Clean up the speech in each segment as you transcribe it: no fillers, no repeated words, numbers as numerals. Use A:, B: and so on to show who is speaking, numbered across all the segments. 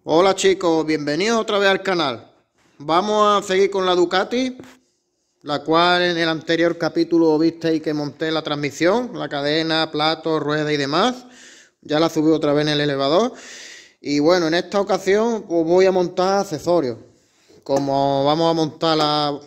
A: Hola chicos, bienvenidos otra vez al canal. Vamos a seguir con la Ducati, la cual en el anterior capítulo visteis que monté la transmisión, la cadena, plato, rueda y demás. Ya la subí otra vez en el elevador. Y bueno, en esta ocasión pues voy a montar accesorios. Como vamos a montar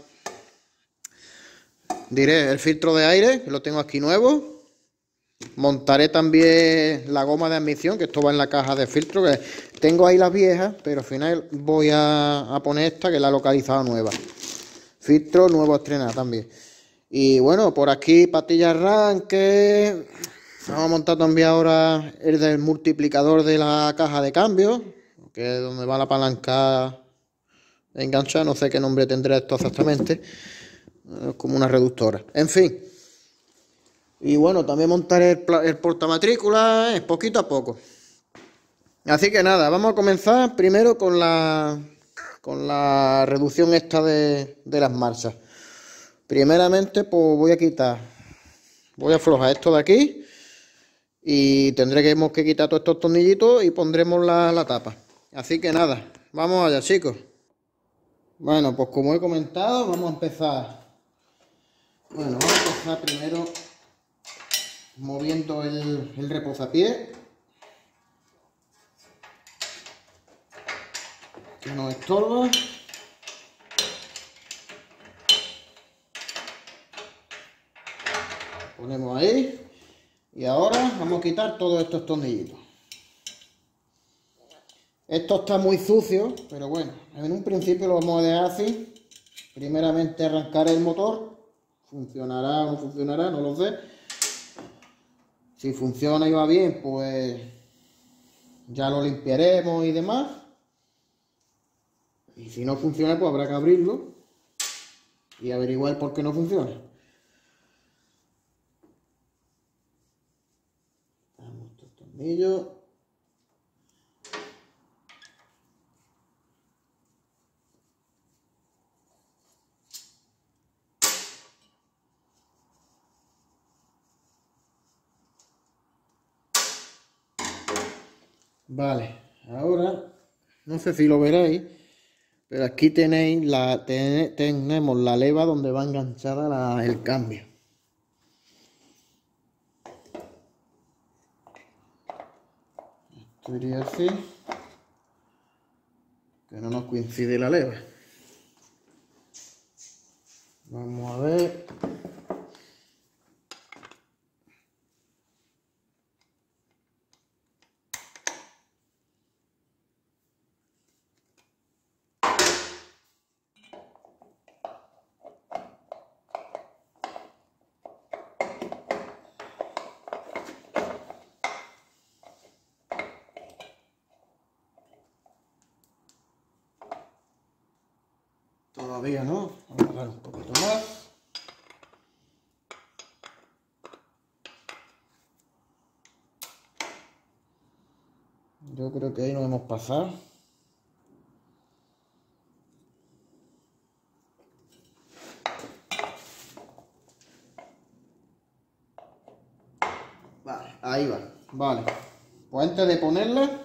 A: el filtro de aire, que lo tengo aquí nuevo. Montaré también la goma de admisión, que esto va en la caja de filtro, que tengo ahí las viejas, pero al final voy a poner esta, que la he localizado nueva. Filtro nuevo a estrenar también. Y bueno, por aquí pastillas arranque. Vamos a montar también ahora el del multiplicador de la caja de cambio, que es donde va la palanca enganchada, no sé qué nombre tendrá esto exactamente. Es como una reductora. En fin. Y bueno, también montaré el portamatrícula poquito a poco. Así que nada, vamos a comenzar primero con la reducción esta de las marchas. Primeramente, pues voy a aflojar esto de aquí y tendremos que quitar todos estos tornillitos y pondremos la tapa. Así que nada, vamos allá, chicos. Bueno, pues como he comentado, vamos a empezar. Bueno, vamos a empezar primero moviendo el reposapiés, que no estorba. Ponemos ahí y ahora vamos a quitar todos estos tornillitos. Esto está muy sucio, pero bueno, en un principio lo vamos a dejar así. Primeramente arrancar el motor. Funcionará o no funcionará, no lo sé. Si funciona y va bien, pues ya lo limpiaremos y demás. Y si no funciona, pues habrá que abrirlo y averiguar por qué no funciona. Damos estos tornillos. Vale, ahora no sé si lo veréis, pero aquí tenemos la leva donde va enganchada el cambio. Esto iría así, que no nos coincide la leva. Vamos a ver. Todavía no, vamos a dar un poquito más. Yo creo que ahí nos hemos pasado. Vale, ahí va. Vale. Pues antes de ponerla,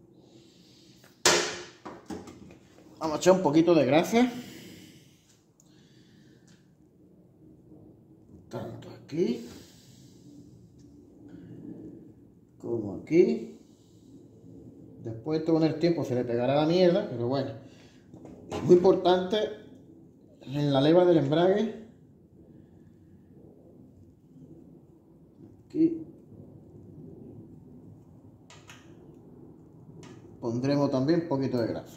A: vamos a echar un poquito de grasa. Tanto aquí como aquí. Después de con el tiempo se le pegará la mierda, pero bueno. Es muy importante en la leva del embrague. Aquí pondremos también un poquito de grasa.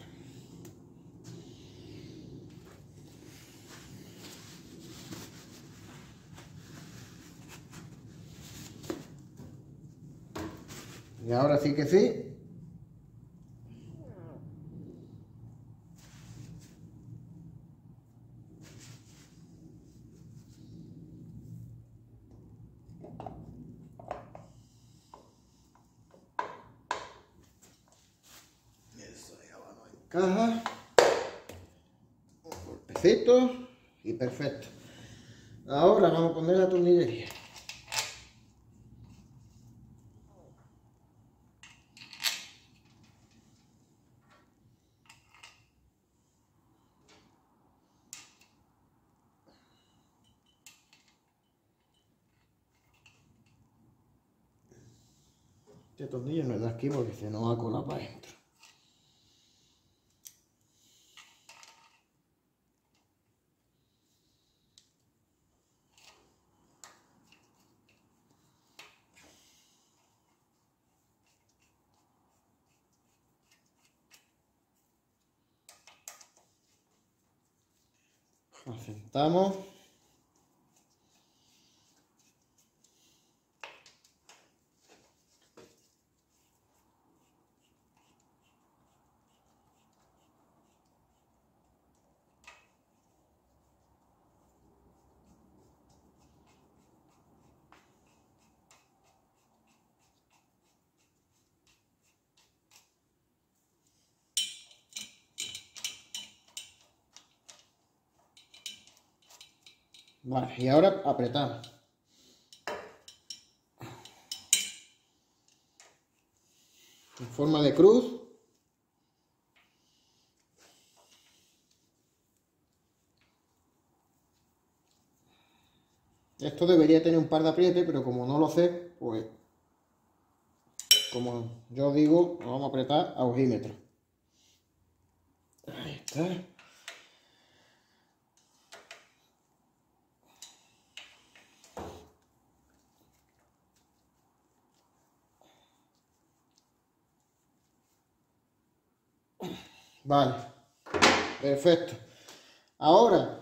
A: Y ahora sí que sí. Eso ya va, no encaja. Un golpecito y perfecto. Ahora vamos a poner la tornillería. Este tornillo no es de aquí porque se nos va a colar para adentro. Asentamos. Vale, y ahora apretamos. En forma de cruz. Esto debería tener un par de aprietes, pero como no lo sé, pues como yo digo, lo vamos a apretar a ojímetro. Ahí está. Vale, perfecto. Ahora,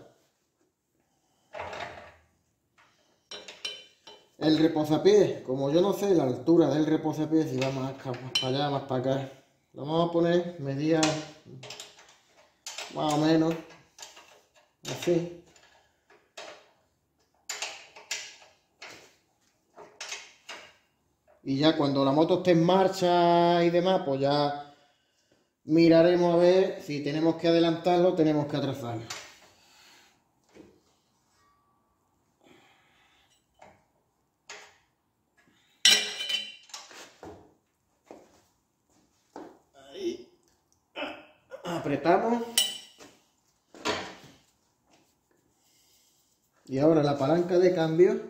A: el reposapiés, como yo no sé la altura del reposapiés, si va más para allá, más para acá, lo vamos a poner medida más o menos así. Y ya cuando la moto esté en marcha y demás, pues ya miraremos a ver si tenemos que adelantarlo o tenemos que atrasarlo. Ahí. Apretamos. Y ahora la palanca de cambio.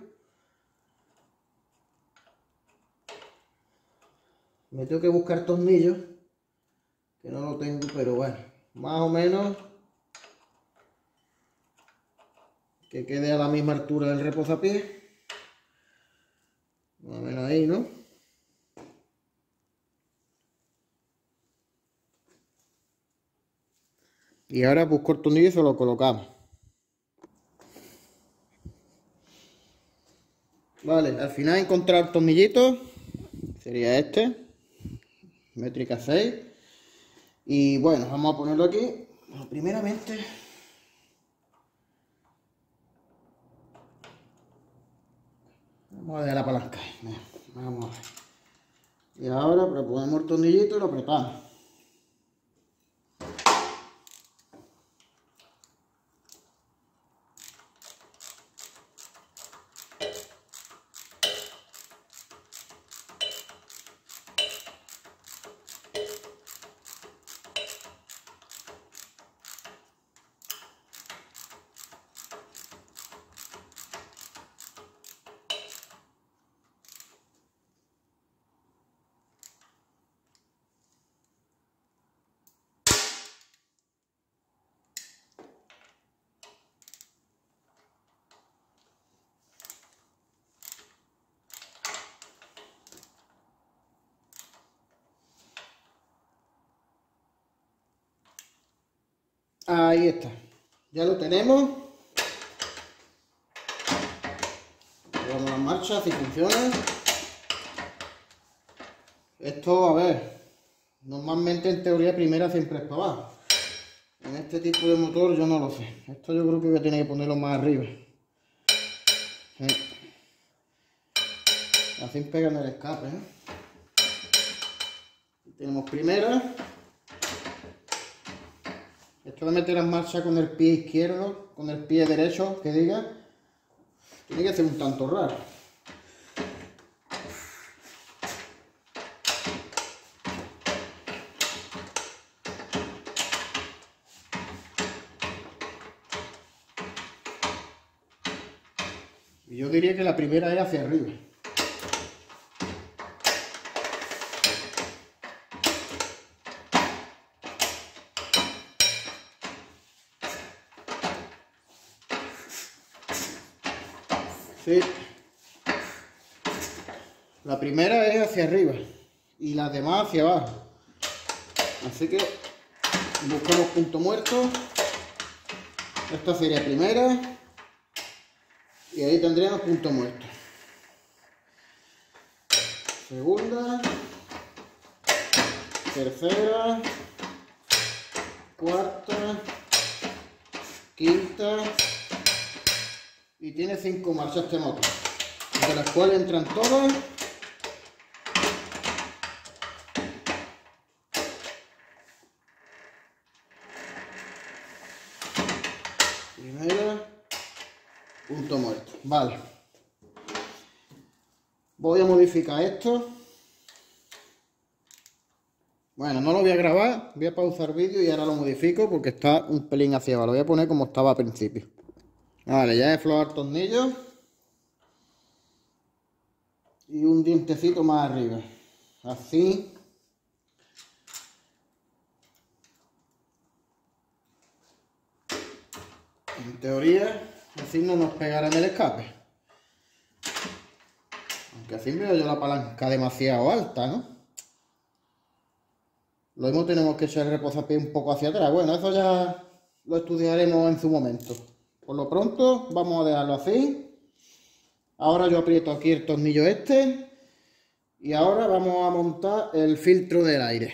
A: Me tengo que buscar tornillos, que no lo tengo, pero bueno, más o menos que quede a la misma altura del reposapiés. Más o menos ahí, ¿no? Y ahora busco el tornillo y se lo colocamos. Vale, al final he encontrado el tornillito, sería este, métrica 6. Y bueno, vamos a ponerlo aquí. Bueno, primeramente, vamos a ver la palanca. Vamos a ver. Y ahora ponemos el tornillito y lo apretamos. Ahí está, ya lo tenemos. Vamos a marcha, si funciona. Esto, a ver, normalmente en teoría primera siempre es para abajo. En este tipo de motor yo no lo sé. Esto yo creo que voy a tener que ponerlo más arriba. Así pega en el escape, ¿eh? Tenemos primera. Esto de meter en marcha con el pie izquierdo, con el pie derecho, que diga, tiene que ser un tanto raro. Y yo diría que la primera es hacia arriba. Sí. La primera es hacia arriba y las demás hacia abajo. Así que buscamos punto muerto. Esta sería primera. Y ahí tendríamos punto muerto. Segunda. Tercera. Cuarta. Quinta. Y tiene 5 marchas este motor, de las cuales entran todas. Primera, punto muerto. Vale. Voy a modificar esto. Bueno, no lo voy a grabar, voy a pausar el vídeo y ahora lo modifico porque está un pelín hacia abajo. Lo voy a poner como estaba al principio. Vale, ya he aflojado el tornillo. Y un dientecito más arriba. Así. En teoría, así no nos pegará en el escape. Aunque así veo yo la palanca demasiado alta, ¿no? Lo mismo tenemos que echar el reposapié un poco hacia atrás. Bueno, eso ya lo estudiaremos en su momento. Por lo pronto, vamos a dejarlo así. Ahora yo aprieto aquí el tornillo este. Y ahora vamos a montar el filtro del aire.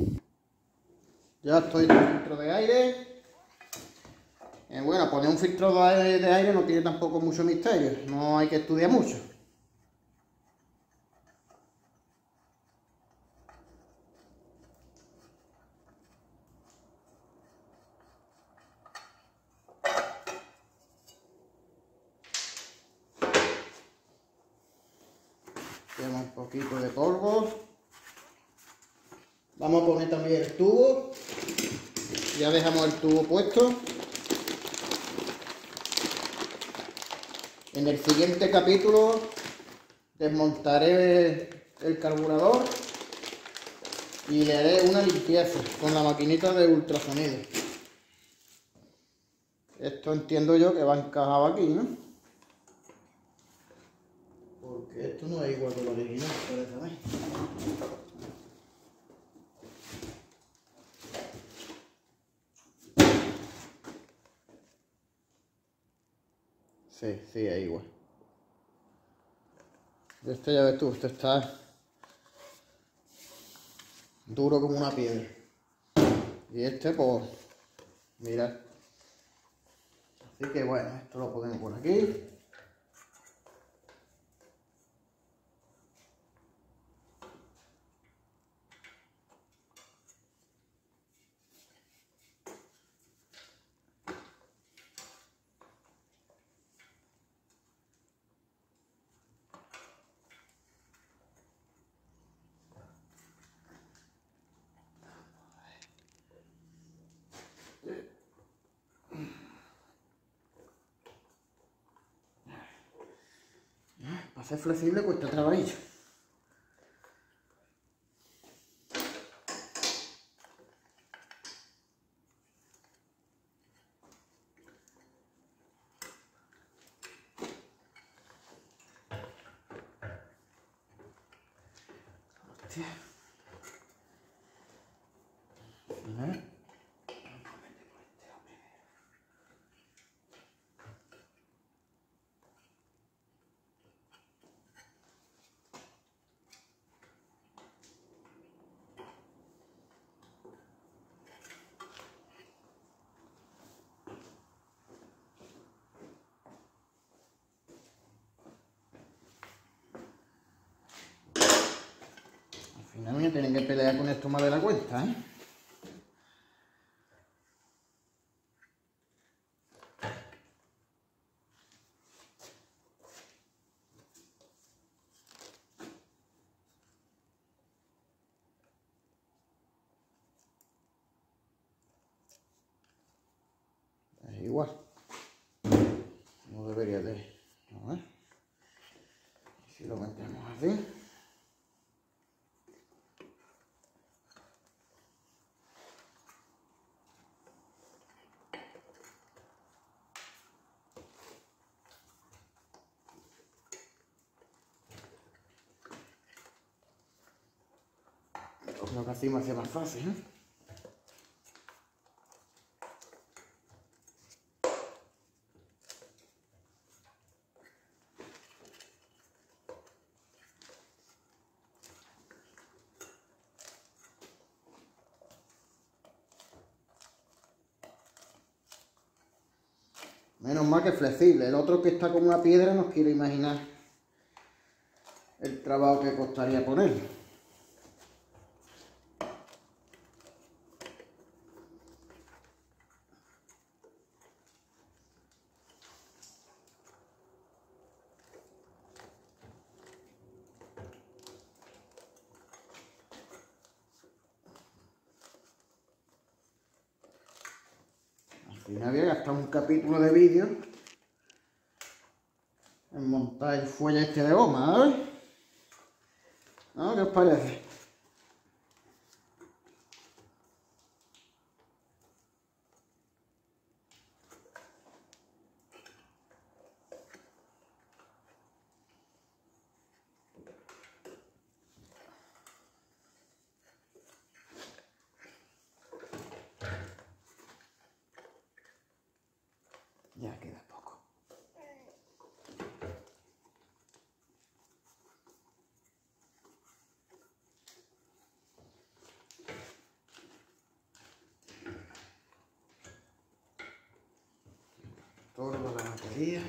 A: Ya estoy en el filtro de aire. Bueno, poner un filtro de aire no tiene tampoco mucho misterio. No hay que estudiar mucho. Tenemos un poquito de polvo. Vamos a poner también el tubo. Ya dejamos el tubo puesto. En el siguiente capítulo desmontaré el carburador y le haré una limpieza con la maquinita de ultrasonido. Esto entiendo yo que va encajado aquí, ¿no? Porque esto no es igual que lo original, parece a mí. Sí, sí, es igual. Este ya ves tú, este está duro como una piedra. Y este, pues, mirad. Así que bueno, esto lo ponemos por aquí. Para ser flexible cuesta trabajillo. Hostia. Al final me tienen que pelear con esto más de la cuenta, ¿eh? Es igual. No debería de... A ver. Si lo metemos así. Lo que así me hace más fácil, ¿eh? Menos mal que es flexible. El otro que está como una piedra no quiero imaginar el trabajo que costaría ponerlo. Al final había gastado un capítulo de vídeo en montar el fuelle este de goma, ¿sabes? ¿No? ¿Qué os parece? Ya queda poco. Todo lo de la batería.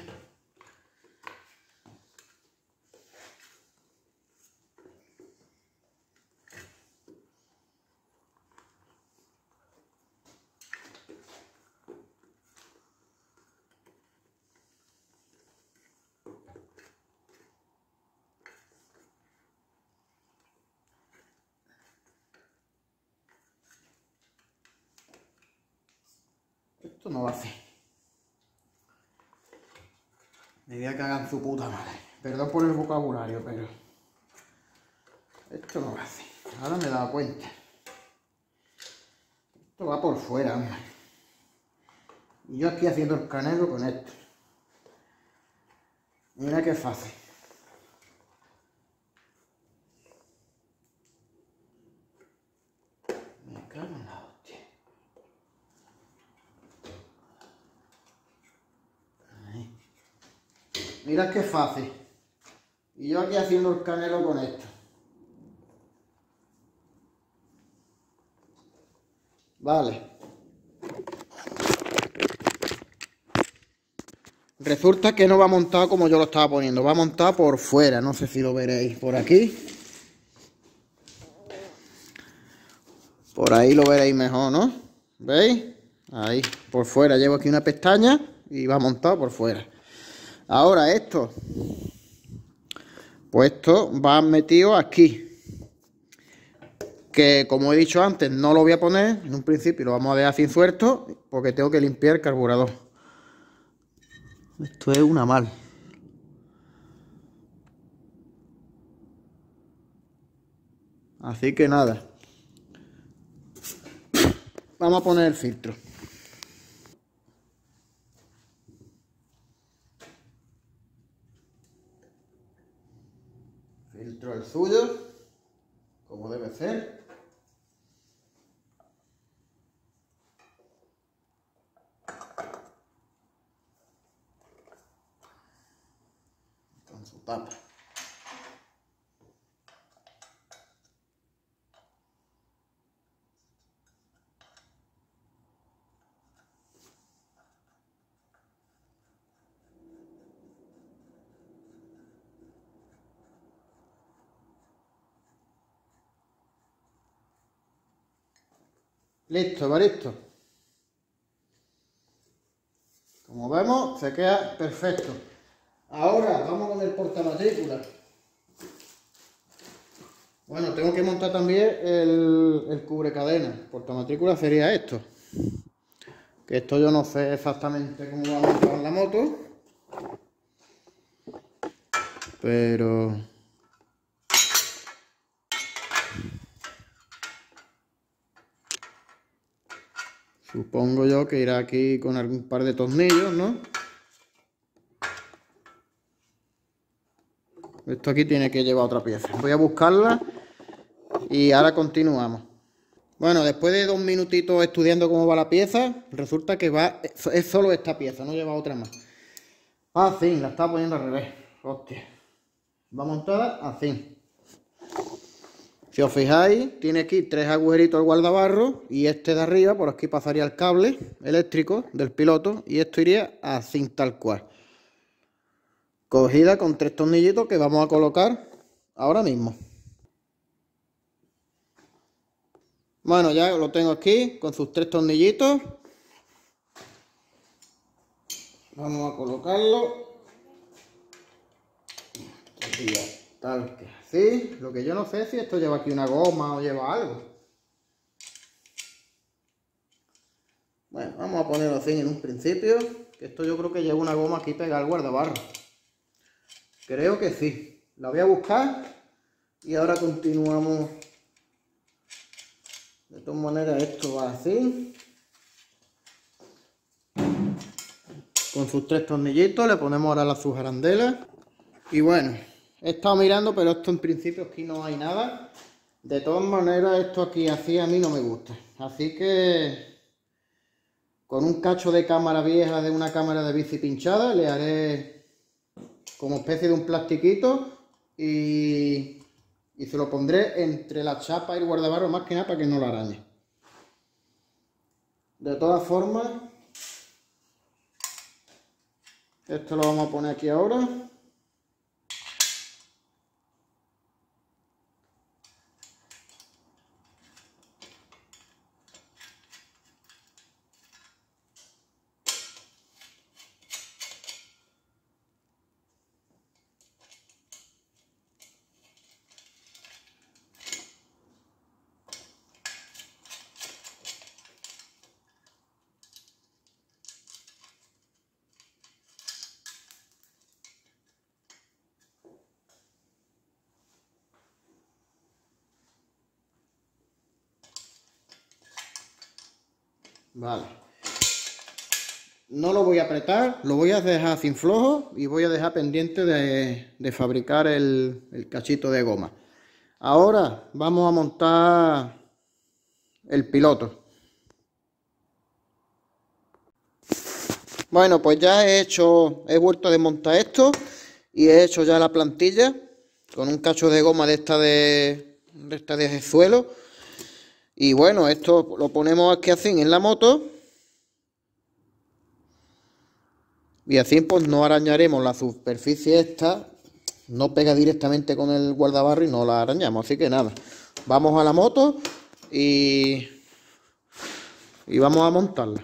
A: Esto no va a hacer. Me voy a cagar en su puta madre. Perdón por el vocabulario, pero esto no va a hacer. Ahora me he dado cuenta. Esto va por fuera, hombre. Y yo aquí haciendo el canelo con esto. Mira qué fácil. Me cago en la hostia. Ahí. Mira qué fácil. Y yo aquí haciendo el canelo con esto. Vale. Resulta que no va montado como yo lo estaba poniendo. Va montado por fuera. No sé si lo veréis por aquí. Por ahí lo veréis mejor, ¿no? ¿Veis? Ahí, por fuera. Llevo aquí una pestaña y va montado por fuera. Ahora esto. Pues esto va metido aquí. Que como he dicho antes, no lo voy a poner. En un principio lo vamos a dejar sin suelto porque tengo que limpiar el carburador. Esto es una mal. Así que nada. Vamos a poner el filtro. Filtro el suyo, como debe ser. Con su tapa. Listo, va listo. Como vemos, se queda perfecto. Ahora vamos con el portamatrícula. Bueno, tengo que montar también el cubrecadena. El portamatrícula sería esto. Que esto yo no sé exactamente cómo va a montar en la moto. Pero supongo yo que irá aquí con algún par de tornillos, ¿no? Esto aquí tiene que llevar otra pieza. Voy a buscarla y ahora continuamos. Bueno, después de 2 minutitos estudiando cómo va la pieza, resulta que es solo esta pieza, no lleva otra más. Así, la estaba poniendo al revés. Hostia. Va montada así. Si os fijáis, tiene aquí 3 agujeritos el guardabarro y este de arriba, por aquí pasaría el cable eléctrico del piloto y esto iría así tal cual. Cogida con 3 tornillitos que vamos a colocar ahora mismo. Bueno, ya lo tengo aquí con sus 3 tornillitos. Vamos a colocarlo. Tal que así. Lo que yo no sé si esto lleva aquí una goma o lleva algo. Bueno, vamos a ponerlo así en un principio. Que esto yo creo que lleva una goma aquí pegada al guardabarro. Creo que sí. La voy a buscar y ahora continuamos. De todas maneras esto va así. Con sus 3 tornillitos le ponemos ahora sus arandelas. Y bueno, he estado mirando, pero esto en principio aquí no hay nada. De todas maneras esto aquí así a mí no me gusta. Así que con un cacho de cámara vieja de una cámara de bici pinchada le haré como especie de un plastiquito y se lo pondré entre la chapa y el guardabarro más que nada para que no lo arañe. De todas formas, esto lo vamos a poner aquí ahora. Vale. No lo voy a apretar, lo voy a dejar sin flojo y voy a dejar pendiente de fabricar el cachito de goma. Ahora vamos a montar el piloto. Bueno, pues ya he vuelto a desmontar esto y he hecho ya la plantilla con un cacho de goma de esta de suelo. Y bueno, esto lo ponemos aquí así en la moto. Y así pues no arañaremos la superficie esta, no pega directamente con el guardabarro y no la arañamos. Así que nada, vamos a la moto y vamos a montarla.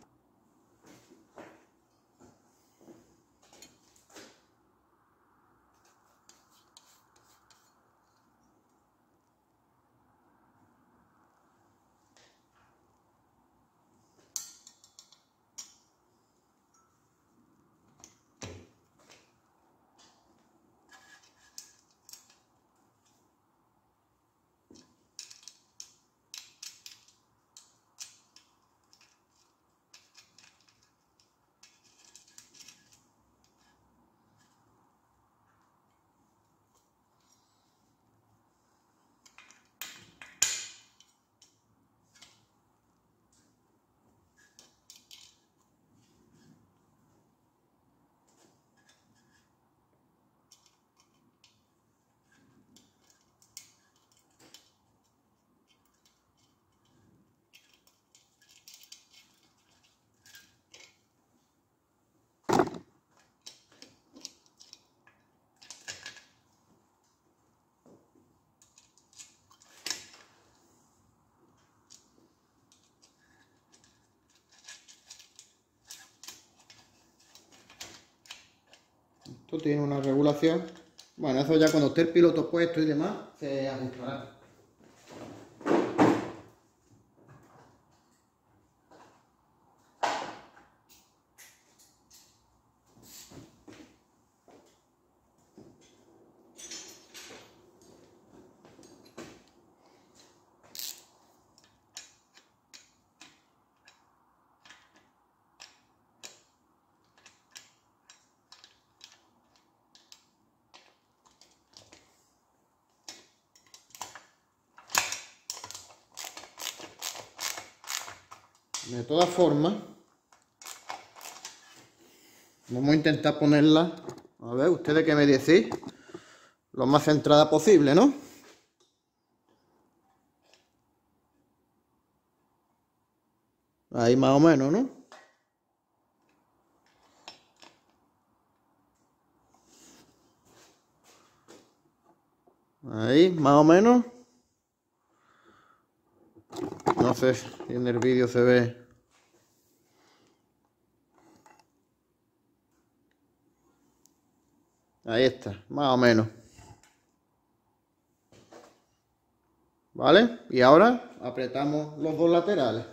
A: Esto tiene una regulación. Bueno, eso ya cuando esté el piloto puesto y demás, se ajustará. De todas formas, vamos a intentar ponerla, a ver, ustedes qué me decís, lo más centrada posible, ¿no? Ahí más o menos, ¿no? Ahí, más o menos. No sé si en el vídeo se ve. Ahí está, más o menos. ¿Vale? Y ahora apretamos los dos laterales.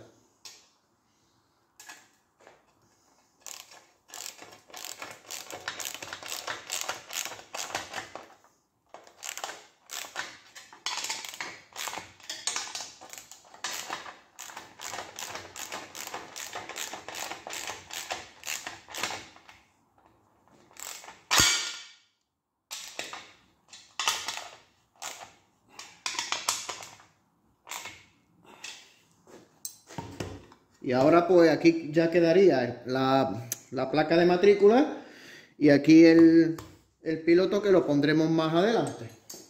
A: Y ahora pues aquí ya quedaría la placa de matrícula y aquí el piloto, que lo pondremos más adelante.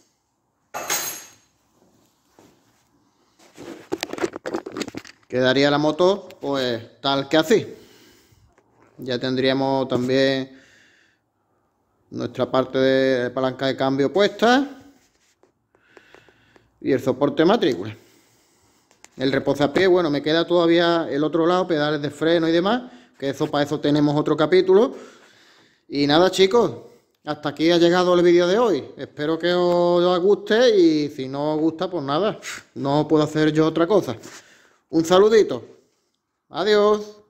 A: Quedaría la moto pues tal que así. Ya tendríamos también nuestra parte de palanca de cambio puesta y el soporte matrícula. El reposapiés, bueno, me queda todavía el otro lado, pedales de freno y demás, que eso, para eso tenemos otro capítulo. Y nada, chicos, hasta aquí ha llegado el vídeo de hoy. Espero que os guste, y si no os gusta, pues nada, no puedo hacer yo otra cosa. Un saludito. Adiós.